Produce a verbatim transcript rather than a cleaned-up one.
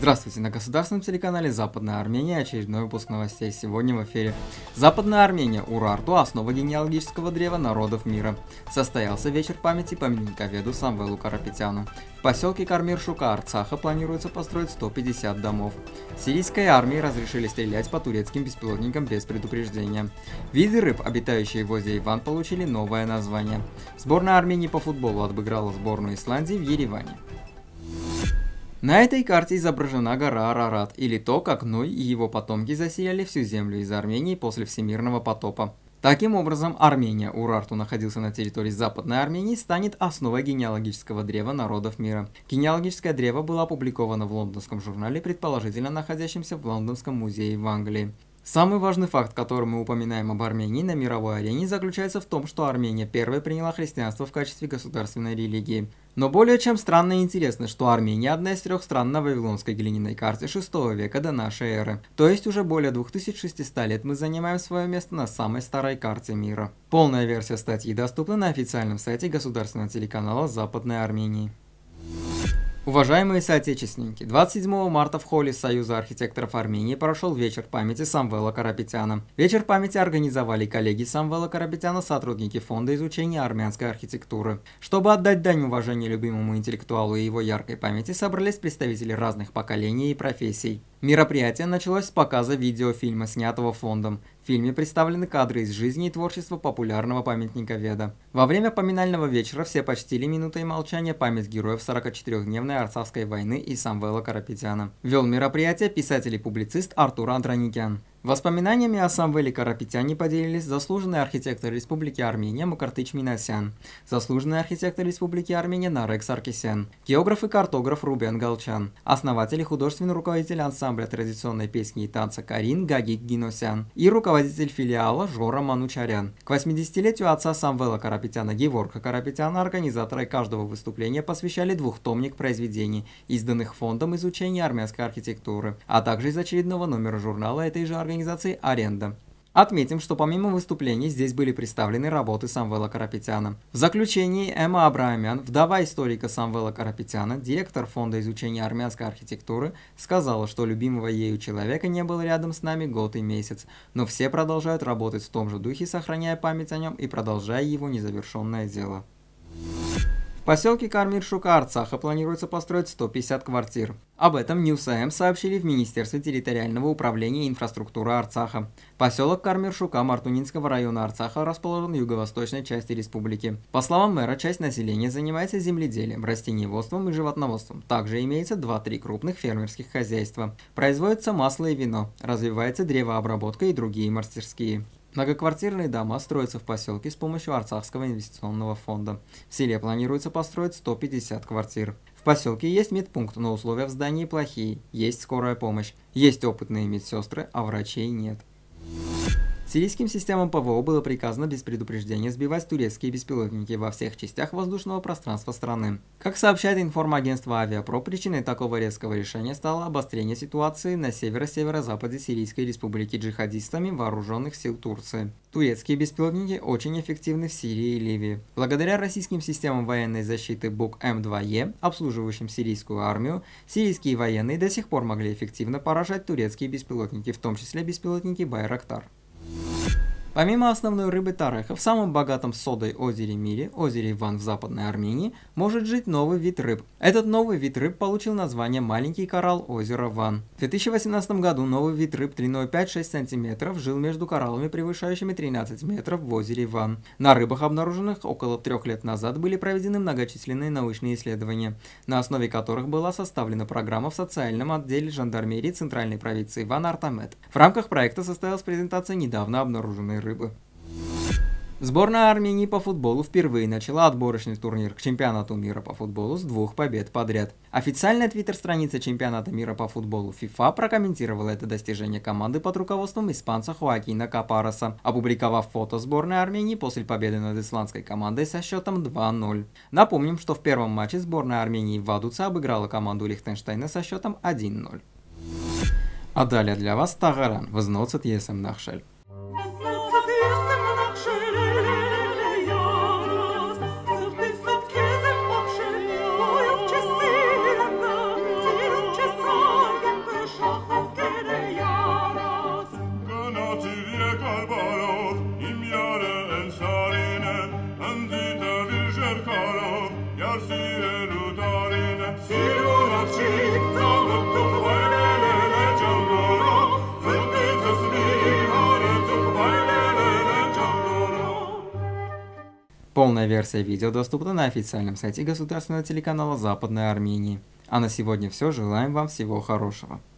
Здравствуйте, на государственном телеканале Западная Армения очередной выпуск новостей. Сегодня в эфире. Западная Армения, Урарту, основа генеалогического древа народов мира. Состоялся вечер памяти памятниковеду Самвелу Карапетяну. В поселке Кармир-Шука, Арцаха, планируется построить сто пятьдесят домов. Сирийской армии разрешили стрелять по турецким беспилотникам без предупреждения. Виды рыб, обитающие в озере Иван, получили новое название. Сборная Армении по футболу обыграла сборную Исландии в Ереване. На этой карте изображена гора Арарат, или то, как Ной и его потомки заселяли всю землю из Армении после Всемирного потопа. Таким образом, Армения, Урарту находился на территории Западной Армении, станет основой генеалогического древа народов мира. Генеалогическое древо было опубликовано в лондонском журнале, предположительно находящемся в Лондонском музее в Англии. Самый важный факт, который мы упоминаем об Армении на мировой арене, заключается в том, что Армения первой приняла христианство в качестве государственной религии. Но более чем странно и интересно, что Армения одна из трех стран на вавилонской глиняной карте шестого века до нашей эры. То есть уже более двух тысяч шестисот лет мы занимаем свое место на самой старой карте мира. Полная версия статьи доступна на официальном сайте государственного телеканала Западной Армении. Уважаемые соотечественники, двадцать седьмого марта в холле Союза архитекторов Армении прошел вечер памяти Самвела Карапетяна. Вечер памяти организовали коллеги Самвела Карапетяна, сотрудники Фонда изучения армянской архитектуры. Чтобы отдать дань уважения любимому интеллектуалу и его яркой памяти, собрались представители разных поколений и профессий. Мероприятие началось с показа видеофильма, снятого фондом. В фильме представлены кадры из жизни и творчества популярного памятниковеда. Во время поминального вечера все почтили минутой молчания память героев сорокачетырёхдневной Арцахской войны и Самвела Карапетяна. Вел мероприятие писатель и публицист Артур Андроникян. Воспоминаниями о Самвеле Карапетяне поделились заслуженный архитектор Республики Армения Мукартыч Минасян, заслуженный архитектор Республики Армения Нарек Саркисян, географ и картограф Рубен Галчан, основатель и художественный руководитель ансамбля традиционной песни и танца Карин Гагик Гиносян и руководитель филиала Жора Манучарян. К восьмидесятилетию отца Самвела Карапетяна Геворга Карапетяна организаторы каждого выступления посвящали двухтомник произведений, изданных Фондом изучения армянской архитектуры, а также из очередного номера журнала этой же организации организации «Аренда». Отметим, что помимо выступлений здесь были представлены работы Самвела Карапетяна. В заключении Эмма Абраамян, вдова историка Самвела Карапетяна, директор Фонда изучения армянской архитектуры, сказала, что любимого ею человека не было рядом с нами год и месяц, но все продолжают работать в том же духе, сохраняя память о нем и продолжая его незавершенное дело. В поселке Кармир-Шука, Арцаха, планируется построить сто пятьдесят квартир. Об этом Ньюс-АМ сообщили в Министерстве территориального управления и инфраструктуры Арцаха. Поселок Кармир-Шука Мартунинского района Арцаха расположен в юго-восточной части республики. По словам мэра, часть населения занимается земледелием, растениеводством и животноводством. Также имеется два-три крупных фермерских хозяйства. Производится масло и вино, развивается древообработка и другие мастерские. Многоквартирные дома строятся в поселке с помощью Арцахского инвестиционного фонда. В селе планируется построить сто пятьдесят квартир. В поселке есть медпункт, но условия в здании плохие. Есть скорая помощь. Есть опытные медсестры, а врачей нет. Сирийским системам ПВО было приказано без предупреждения сбивать турецкие беспилотники во всех частях воздушного пространства страны. Как сообщает информагентство Авиапро, причиной такого резкого решения стало обострение ситуации на северо-северо-западе Сирийской республики джихадистами вооруженных сил Турции. Турецкие беспилотники очень эффективны в Сирии и Ливии. Благодаря российским системам военной защиты БУК Эм два Е, обслуживающим сирийскую армию, сирийские военные до сих пор могли эффективно поражать турецкие беспилотники, в том числе беспилотники Байрактар. Помимо основной рыбы тареха, в самом богатом содой озере мире, озере Иван в Западной Армении, может жить новый вид рыб. Этот новый вид рыб получил название маленький коралл озера Ван. В две тысячи восемнадцатом году новый вид рыб длиной пять-шесть сантиметров жил между кораллами, превышающими тринадцать метров в озере Ван. На рыбах, обнаруженных около трех лет назад, были проведены многочисленные научные исследования, на основе которых была составлена программа в социальном отделе жандармерии Центральной провинции Ван Артамет. В рамках проекта состоялась презентация недавно обнаруженной рыбы. рыбы. Сборная Армении по футболу впервые начала отборочный турнир к чемпионату мира по футболу с двух побед подряд. Официальная твиттер-страница чемпионата мира по футболу FIFA прокомментировала это достижение команды под руководством испанца Хуакина Капароса, опубликовав фото сборной Армении после победы над исландской командой со счетом два ноль. Напомним, что в первом матче сборная Армении в Вадуце обыграла команду Лихтенштейна со счетом один ноль. А далее для вас Тагаран, возносит Есем Нахшель. Полная версия видео доступна на официальном сайте государственного телеканала Западной Армении. А на сегодня все. Желаем вам всего хорошего.